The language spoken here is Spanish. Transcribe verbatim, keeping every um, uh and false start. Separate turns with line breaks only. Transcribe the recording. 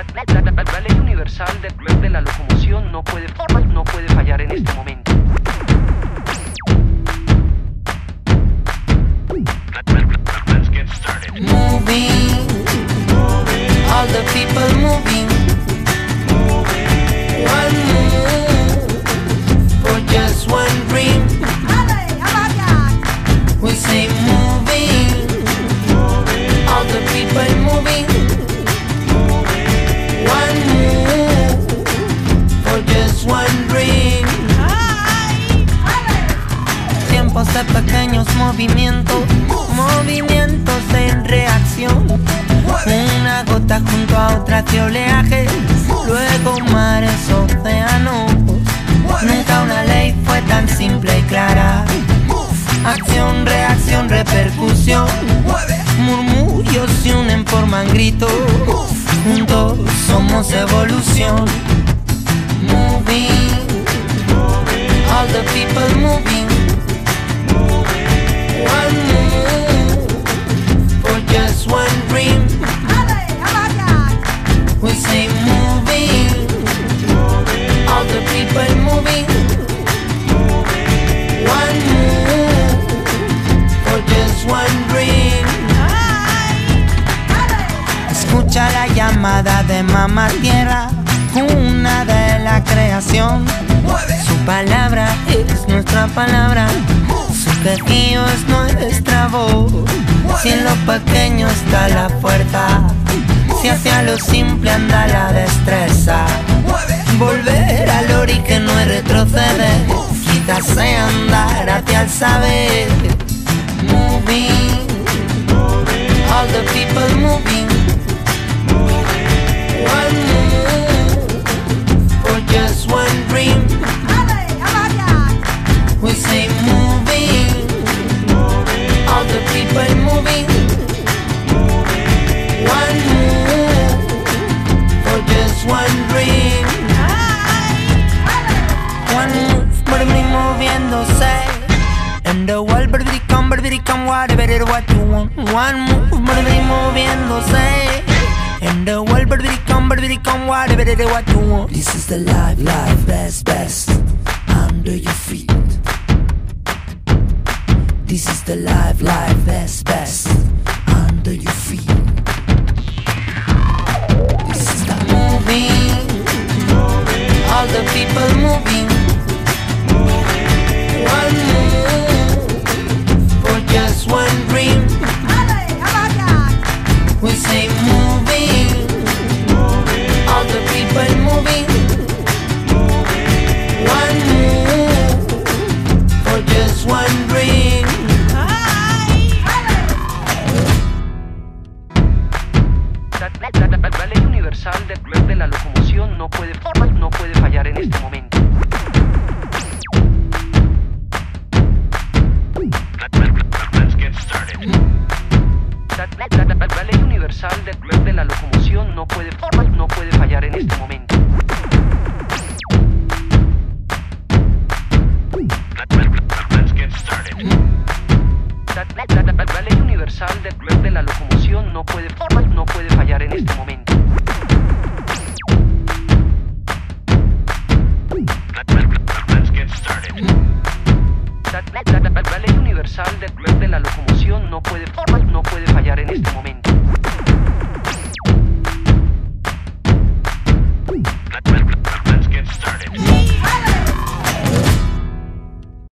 La, la, la, la ley universal de, de la locomoción no puede, no puede fallar en este momento.
Let's get started.
Moving, moving, all the people moving, moving. One move for just one dream. We say moving, moving, all the people moving, moving. One move for just one dream. Tiempos de pequeños movimientos, movimientos en reacción. Una gota junto a otra de oleaje, luego mares, océanos. Nunca una ley fue tan simple y clara. Acción, reacción, repercusión. Murmullos se unen, forman gritos. Juntos somos evolución. Moving, all the people moving. One move for just one dream. We say moving, all the people moving. One move for just one dream. Escucha la llamada de mamá tierra, cuna de la creación. Su palabra es nuestra palabra, su quejío es nuestra voz. Si en lo pequeño está la fuerza, si hacia lo simple anda la destreza. Volver al ori que no es retroceder, quizás sea andar hacia el saber. Moving, all the people moving. One move for just one dream. We say moving, all the people moving. One move for just one dream. One move, baby, moviéndose. And the world, baby, come, baby, come, whatever it what you want. One move, baby, moviéndose. And the world, baby, come, baby, come, whatever it what you want. This is the life, life, best, best, under your feet. This is the life, life, best, best, under your feet. This is the moving, all the people moving. One move for just one dream. We say moving, all the people moving. One move for just one dream.
La, la, la, la ley universal de, de la locomoción no puede, no puede fallar en este momento.
Let's get started.
La, la, la, la ley universal de, de la locomoción no puede, no puede fallar en este momento.
Let's get started.
La, la, la, la ley universal de, de la locomoción no puede, no puede fallar en este momento.
Let's get started.
La, la, la, la ley universal de, de la locomoción no puede, no puede fallar en este momento.